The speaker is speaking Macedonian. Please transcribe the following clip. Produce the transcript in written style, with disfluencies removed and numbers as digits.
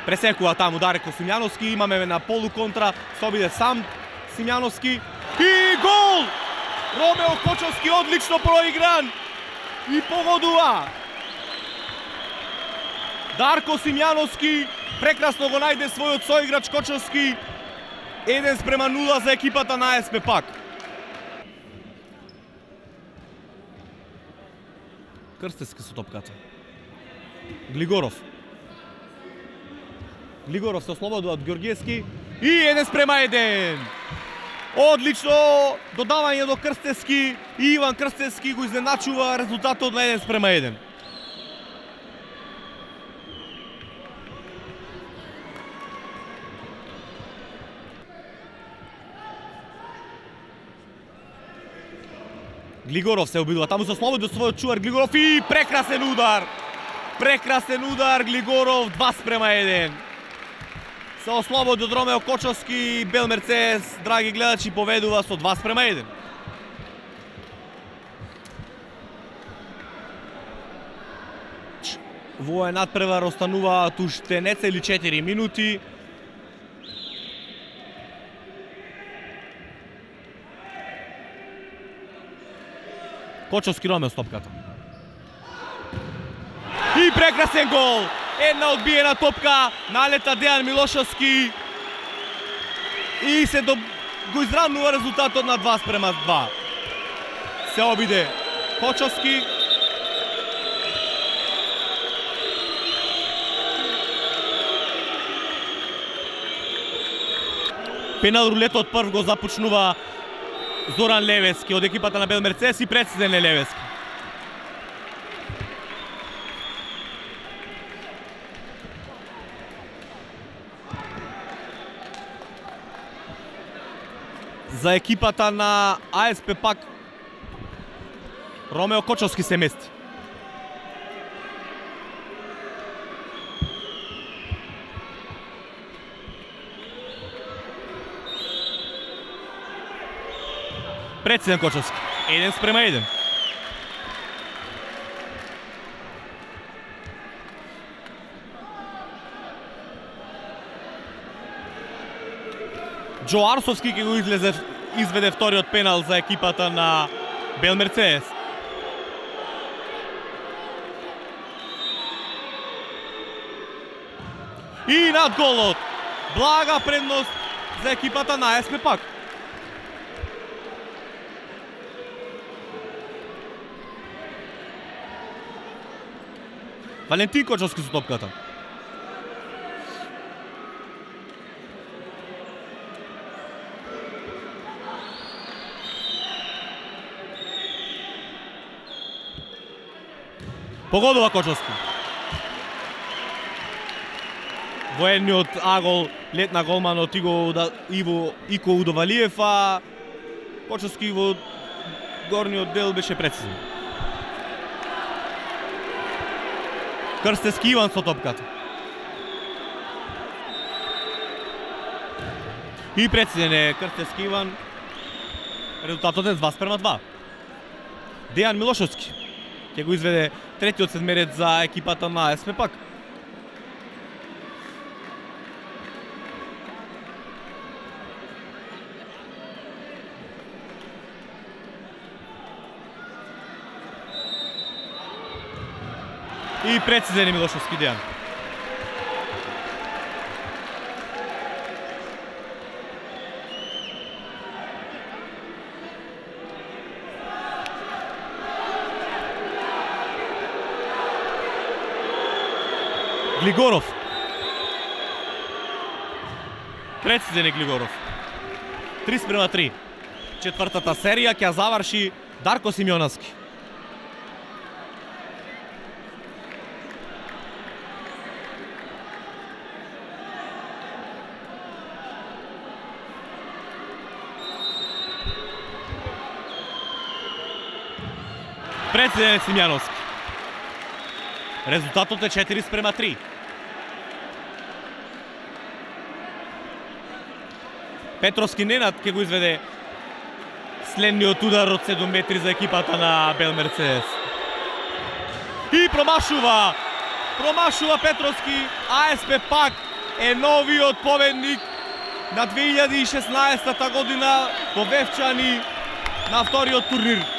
Пресекува таму Дарко Симјановски, имаме на полуконтра, се обиде сам Симјановски и гол! Ромео Кочовски одлично проигран и погодува. Дарко Симјановски прекрасно го најде својот соиграч Кочовски. 1:0 за екипата на АСП Пак. Крстевски со топката. Глигоров се ослободува од Ѓорѓевски и 1:1. Одлично додавање до Крстевски и Иван Крстевски го изненачува резултатот на 1:1. Глигоров се обидува, таму се ослободи од својот чувар Глигоров и прекрасен удар! Прекрасен удар Глигоров, 2:1. Се ослободи од Ромео Кочовски, Бел Мерцедес, драги гледачи, поведува со 2:1. Во надпревар остануваат уште нецели 4 минути. Кочовски Ромео топката. И прекрасен гол! Една одбиена топка, налета Дејан Милошовски и се го изравнува резултатот на 2:2. Се обиде Кочовски. Пенал рулетот прв го започнува Зоран Левески од екипата на Бел Мерцедес и прецизен е Левески. За екипата на АСП Пак Ромео Кочовски се мести. Прецизен Кочовски. 1:1. Джо Арсовски ќе го изведе вториот пенал за екипата на Бел Мерцедес. И над голот. Блага предност за екипата на АСП Пак. Валентин Кочовски со топката. Погодува Кочовски. Военниот агол летна голманот Иво Ико Удовалиев, а Кочовски во горниот дел беше прецизен. Крстевски Иван со топката. И прецизен е Крстевски Иван. Резултатот е 2:2. Дејан Милошовски ќе го изведе третиот седмерец за екипата на АСП Пак. И прецизен е Милошовски Дејан. Глигоров. Прецизен е Глигоров. 3:3. Четвртата серија ќе заврши Дарко Симјановски. Прецизен е Симјановски. Резултатот е 4:3. Петровски Ненад ќе го изведе следниот удар од 7 метри за екипата на Бел Мерцедес. И промашува Петровски, АСП Пак е новиот победник на 2016 година во Вевчани на вториот турнир.